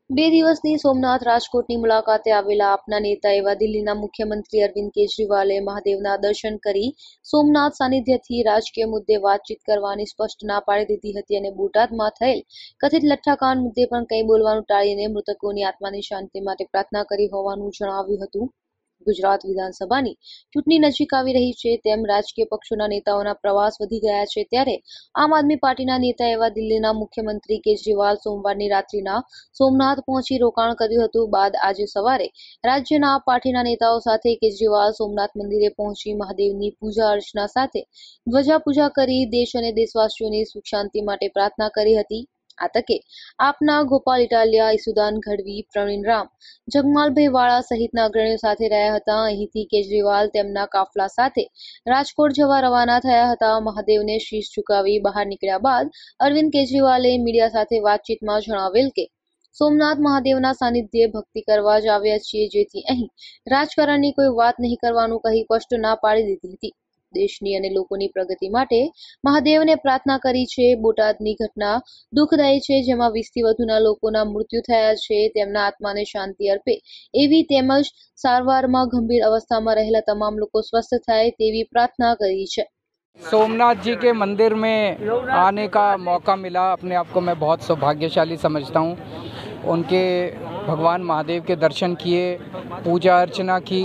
બે દિવસની સોમનાથ રાજકોટની મુલાકાતે આવેલા આપના નેતા એવા દિલ્હીના મુખ્યમંત્રી અરવિંદ કેજરીવાલે મહાદેવના દર્શન કરી સોમનાથ સાનિધ્યથી રાજકીય મુદ્દે વાતચીત કરવાની સ્પષ્ટ ના પાડી દીધી હતી અને બોટાદમાં થયેલ કથિત લઠ્ઠાકાંડ મુદ્દે પણ કંઈ બોલવાનું ટાળીને મૃતકોની આત્માની શાંતિ માટે પ્રાર્થના કરી હોવાનું જણાવ્યું હતું। ગુજરાત વિધાનસભાની ચૂંટણી નજીક આવી રહી છે તેમ રાજકીય પક્ષોના નેતાઓના પ્રવાસ વધી ગયા છે ત્યારે આમ આદમી પાર્ટીના નેતા એવા દિલ્હીના મુખ્યમંત્રી કેજરીવાલ સોમવારની રાત્રિના સોમનાથ પહોંચી રોકાણ કર્યું હતું। બાદ આજે સવારે રાજ્યના પાર્ટીના નેતાઓ સાથે કેજરીવાલ સોમનાથ મંદિરે પહોંચી મહાદેવની પૂજા અર્ચના સાથે ધ્વજા પૂજા કરી દેશ અને દેશવાસીઓની સુખ શાંતિ માટે પ્રાર્થના કરી હતી। આ તકે આપના ગોપાલ ઇટાલિયા, ઈસુદાન ગઢવી, પ્રવીણ રામ, જગમાલભાઈ વાળા સહિતના અગ્રણીઓ સાથે રહ્યા હતા। અહીંથી કેજરીવાલ તેમના કાફલા સાથે રાજકોટ જવા રવાના થયા હતા। મહાદેવને શીશ ઝુકાવી બહાર નીકળ્યા બાદ અરવિંદ કેજરીવાલે મીડિયા સાથે વાતચીતમાં જણાવેલ કે સોમનાથ મહાદેવના સાનિધ્યે ભક્તિ કરવા જ આવ્યા છીએ, જેથી અહીં રાજકારણની કોઈ વાત નહીં કરવાનું કહી સ્પષ્ટ ના પાડી દીધી હતી। દેશની અને લોકોની પ્રગતિ માટે મહાદેવને પ્રાર્થના કરી છે। બોટાદની ઘટના દુઃખદાયી છે, જેમાં 20થી વધુના લોકોના મૃત્યુ થયા છે। તેમના આત્માને શાંતિ અર્પે એવી તેમજ સારવારમાં ગંભીર અवस्थામાં રહેલા તમામ લોકો સ્વસ્થ થાય તેવી પ્રાર્થના કરી છે। सोमनाथ जी के मंदिर में आने का मौका मिला, अपने आप को मैं बहुत सौभाग्यशाली समझता हूँ। उनके भगवान महादेव के दर्शन किए, पूजा अर्चना की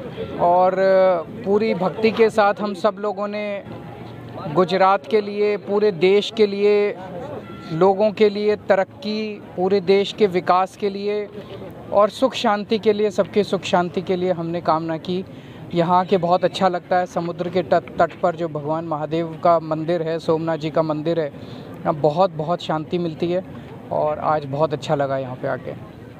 और पूरी भक्ति के साथ हम सब लोगों ने गुजरात के लिए, पूरे देश के लिए, लोगों के लिए तरक्की, पूरे देश के विकास के लिए और सुख शांति के लिए, सबके सुख शांति के लिए हमने कामना की। यहाँ के बहुत अच्छा लगता है। समुद्र के तट पर जो भगवान महादेव का मंदिर है, सोमनाथ जी का मंदिर है, यहाँ बहुत बहुत शांति मिलती है और आज बहुत अच्छा लगा यहाँ पे आके।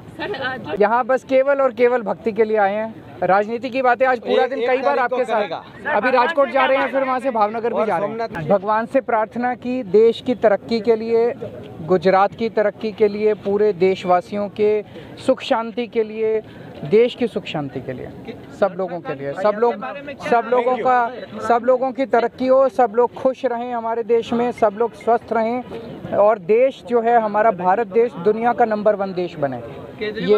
यहाँ बस केवल और केवल भक्ति के लिए आए हैं। राजनीति की बातें आज पूरा दिन कई बार आपके साथ, अभी राजकोट जा रहे हैं, फिर वहाँ से भावनगर भी जा रहे हैं। भगवान से प्रार्थना की देश की तरक्की के लिए, गुजरात की तरक्की के लिए, पूरे देशवासियों के सुख शांति के लिए, देश की सुख शांति के लिए, सब लोगों के लिए, सब लोगों की तरक्की हो, सब लोग खुश रहें हमारे देश में, सब लोग स्वस्थ रहें और देश जो है हमारा भारत देश दुनिया का नंबर 1 देश बने। ये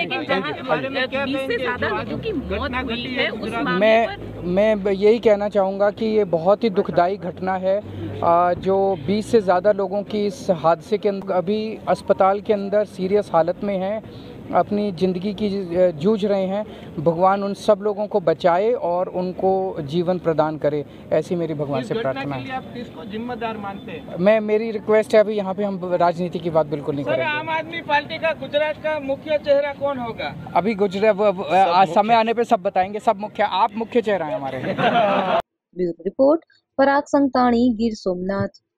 मैं यही कहना चाहूँगा कि ये बहुत ही दुखदाई घटना है। जो 20 से ज़्यादा लोगों की इस हादसे के अंदर अभी अस्पताल के अंदर सीरियस हालत में हैं, अपनी ज़िंदगी की जूझ रहे हैं। भगवान उन सब लोगों को बचाए और उनको जीवन प्रदान करे, ऐसी मेरी भगवान से प्रार्थना है। आप किसको जिम्मेदार मानते हैं? मेरी रिक्वेस्ट है, अभी यहाँ पे हम राजनीति की बात बिल्कुल नहीं करेंगे। आम आदमी पार्टी का गुजरात का मुख्य चेहरा कौन होगा? अभी गुजरात समय आने पे सब बताएंगे। सब आप मुख्य चेहरा हैं हमारे। ब्यूरो रिपोर्ट, पराग संताणी, गिर सोमनाथ।